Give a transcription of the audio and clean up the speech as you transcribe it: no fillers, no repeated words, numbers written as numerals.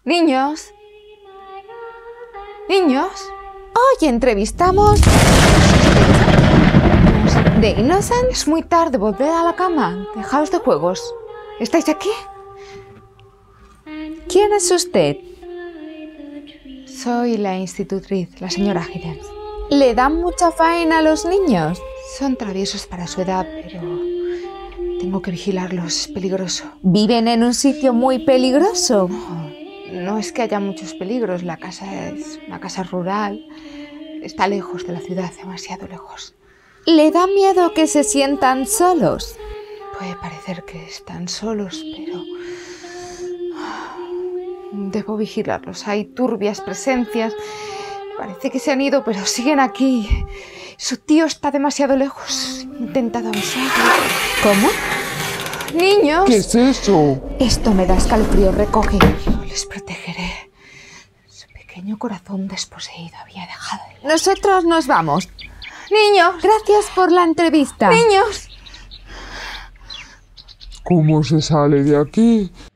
Niños. Niños. Hoy entrevistamos... ¿De Innocent? Es muy tarde, volved a la cama. Dejaos de juegos. ¿Estáis aquí? ¿Quién es usted? Soy la institutriz, la señora Giddens. ¿Le dan mucha faena a los niños? Son traviesos para su edad, pero tengo que vigilarlos, es peligroso. ¿Viven en un sitio muy peligroso? No es que haya muchos peligros, la casa es una casa rural. Está lejos de la ciudad, demasiado lejos. ¿Le da miedo que se sientan solos? Puede parecer que están solos, pero debo vigilarlos. Hay turbias presencias. Parece que se han ido, pero siguen aquí. Su tío está demasiado lejos. He intentado avisarlo. ¿Cómo? ¡Niños! ¿Qué es eso? Esto me da escalofrío. Recoge. Yo les protegeré. Su pequeño corazón desposeído había dejado de... Nosotros nos vamos. ¡Niños! Gracias por la entrevista. ¡Niños! ¿Cómo se sale de aquí?